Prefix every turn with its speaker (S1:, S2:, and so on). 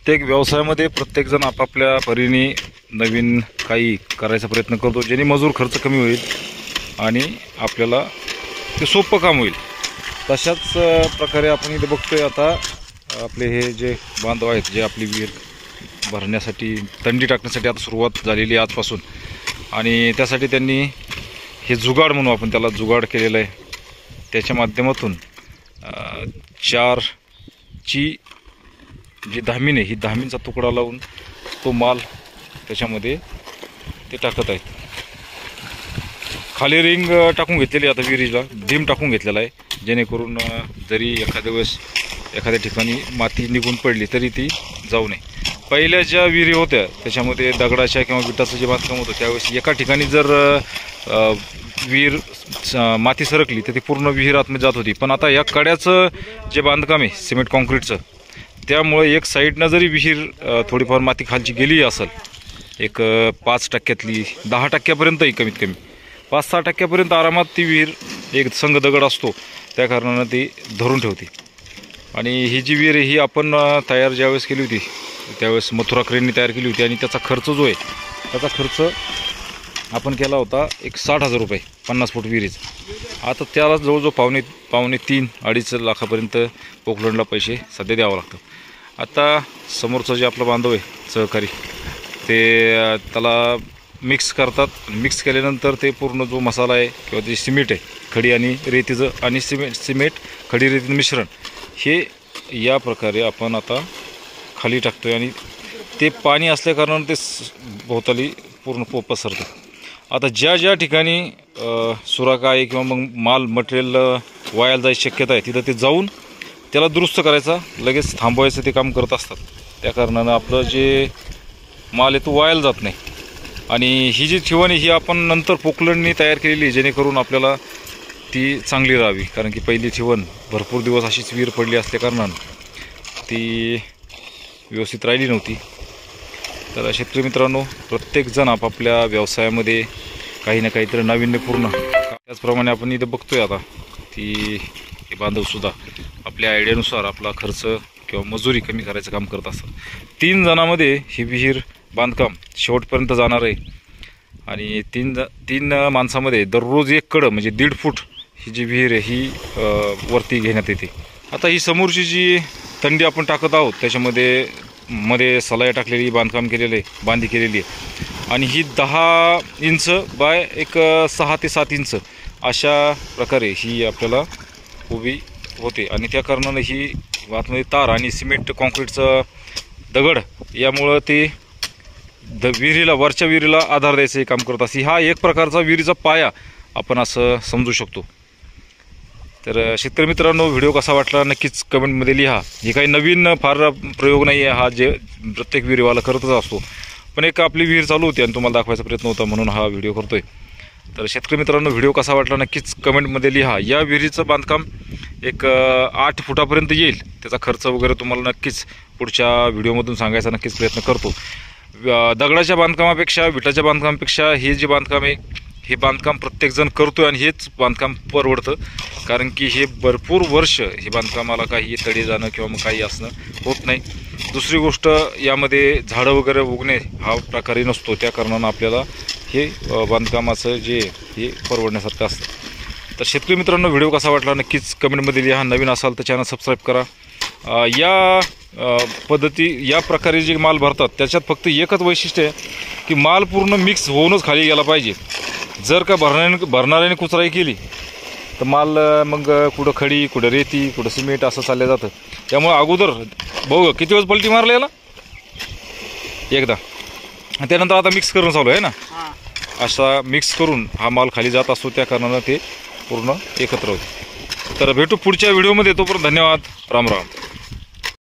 S1: प्रत्येक व्यवसायामध्ये प्रत्येकजण आपापल्या परीने नवीन काही करायचा प्रयत्न करतो, जेणे मजूर खर्च कमी होईल आणि आपल्याला ते सोपं काम होईल। तशाच प्रकारे आपण इथे बघतोय आता आपले हे जे बांधव आहेत, जे आपली विहीर भरण्यासाठी तंडी टाकण्यासाठी आता सुरुवात झालेली आजपासून, आणि त्यासाठी त्यांनी हे जुगाड म्हणून आपण त्याला जुगाड केलेलं आहे। त्याच्या माध्यमातून 4ची जी धामीन आहे, ही धामीनचा तुकडा लावून तो माल त्याच्यामध्ये ते टाकत आहेत। खाली रिंग टाकून घेतलेली आता विहिरीला डीम टाकून घेतलेला आहे, जेणेकरून जरी एखाद्या वेळेस एखाद्या ठिकाणी माती निघून पडली तरी ती जाऊ नये। पहिल्या ज्या विहिरी होत्या त्याच्यामध्ये दगडाच्या किंवा विटाचं जे बांधकाम होतं, त्यावेळेस एका ठिकाणी जर विहीर माती सरकली तर ती पूर्ण विहीर आतमध्ये जात होती। पण आता या कड्याचं जे बांधकाम आहे सिमेंट कॉन्क्रीटचं, त्यामुळे एक साईडनं जरी विहीर थोडीफार माती खालची गेली असेल, एक 5%तली 10%पर्यंतही, कमीत कमी 5-6% आरामात ती विहीर, एक संघ दगड असतो त्या कारणानं ती धरून ठेवते। आणि ही जी विहीर आहे ही आपण तयार ज्यावेळेस केली होती त्यावेळेस मथुरा क्रेनने तयार केली होती, आणि त्याचा खर्च जो आहे त्याचा खर्च आपण केला होता एक 60,000 रुपये 50 फूट विहिरीचा। आता त्याला जवळजवळ पावणे 3-2.5 लाखापर्यंत पोकलंडला पैसे सध्या द्यावं लागतं। आता समोरचं जे आपलं बांधव आहे सहकारी, ते त्याला मिक्स करतात। मिक्स केल्यानंतर ते पूर्ण जो मसाला आहे किंवा जे सिमेंट आहे, खडी आणि रेतीचं आणि सिमेंट खडी रेतीचं मिश्रण, हे या प्रकारे आपण आता खाली टाकतोय, आणि ते पाणी असल्याकारणानं ते भोवताली पूर्ण पसरतं। आता ज्या ठिकाणी सुराखा आहे किंवा मग माल मटेरियल वायाला जायची शक्यता आहे, तिथं ते जाऊन त्याला दुरुस्त करायचा, लगेच थांबवायचं ते काम करत असतात। त्या कारणानं आपलं जे माल आहे तो वायाला जात नाही। आणि ही जी ठिवण आहे ही आपण नंतर पोकलंडनी तयार केलेली, जेणेकरून आपल्याला ती चांगली राहावी, कारण की पहिली ठिवण भरपूर दिवस अशीच विहीर पडली असल्याकारणानं ती व्यवस्थित राहिली नव्हती। तर शेतकरी मित्रांनो, प्रत्येकजण आपापल्या व्यवसायामध्ये काही ना काहीतरी नाविन्यपूर्ण, त्याचप्रमाणे आपण इथं बघतोय आता ती हे बांधवसुद्धा आपल्या आयडियानुसार आपला खर्च किंवा मजुरी कमी करायचं काम करत असतात। 3 जणांमध्ये ही विहीर बांधकाम शेवटपर्यंत जाणार आहे, आणि 3 माणसामध्ये दररोज एक कडं म्हणजे 1.5 फूट ही जी विहीर आहे ही वरती घेण्यात येते। आता ही समोरची जी तंडी आपण टाकत आहोत त्याच्यामध्ये सलाया टाकलेली, बांधकाम केलेलं आहे, बांधी केलेली आहे, आणि ही 10 इंच बाय एक 6 ते 7 इंच अशा प्रकारे ही आपल्याला उभी होते। आणि त्या कारणानं ही आतमध्ये तार आणि सिमेंट कॉन्क्रीटचं दगड यामुळं ते विहिरीला, वरच्या विहिरीला आधार द्यायचं हे काम करत असते। हा एक प्रकारचा विहिरीचा पाया आपण असं समजू शकतो। तर शेतकरी मित्रांनो, व्हिडिओ कसा वाटला नक्कीच कमेंटमध्ये लिहा। हे काही नवीन फार प्रयोग नाही आहे, हा जे प्रत्येक विहिरीवाला करतच असतो, पण एक आपली विहीर चालू होती आणि तुम्हाला दाखवायचा प्रयत्न होता म्हणून हा व्हिडिओ करतोय। तर शेतकरी मित्रांनो, व्हिडिओ कसा वाटला नक्कीच कमेंटमध्ये लिहा। या विहिरीचं बांधकाम एक 8 फुटापर्यंत येईल, त्याचा खर्च वगैरे तुम्हाला नक्कीच पुढच्या व्हिडिओमधून सांगायचा नक्कीच प्रयत्न करतो। दगडाच्या बांधकामापेक्षा, विटाच्या बांधकामापेक्षा हे जे बांधकाम आहे हे बांधकाम प्रत्येकजण करतोय, आणि हेच बांधकाम परवडतं, कारण की हे भरपूर वर्ष हे बांधकामाला काही तडे जाणं किंवा मग काही असणं होत नाही। दुसरी गोष्ट, यामध्ये झाडं वगैरे उगणे हा प्रकारही नसतो, त्या कारणानं आपल्याला हे बांधकामाचं जे हे परवडण्यासारखं असतं। तर शेतकरी मित्रांनो, व्हिडिओ कसा वाटला नक्कीच कमेंटमध्ये लिहा। नवीन असाल तर चॅनल सबस्क्राईब करा। या पद्धती, या प्रकारे जे माल भरतात त्याच्यात फक्त एकच वैशिष्ट्य आहे की माल पूर्ण मिक्स होऊनच खाली गेला पाहिजे। जर का भरणाऱ्याने कुचराई केली तर माल मग कुठं खडी, कुठं रेती, कुठं सिमेंट असं चाललं जातं। त्यामुळे अगोदर बघ किती वेळेस पलटी मारली याला, एकदा, त्यानंतर आता मिक्स करून चालू आहे ना, असा मिक्स करून हा माल खाली जात असतो, त्या कारणानं ते पूर्ण एकत्र होते। तर भेटू पुढच्या व्हिडिओमध्ये, तोपर्यंत धन्यवाद, राम राम।